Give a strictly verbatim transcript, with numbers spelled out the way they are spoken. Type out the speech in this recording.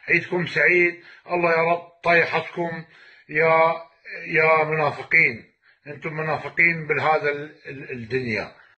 عيدكم سعيد. الله يا رب طيحتكم يا يا منافقين، انتم منافقين بهذا الدنيا.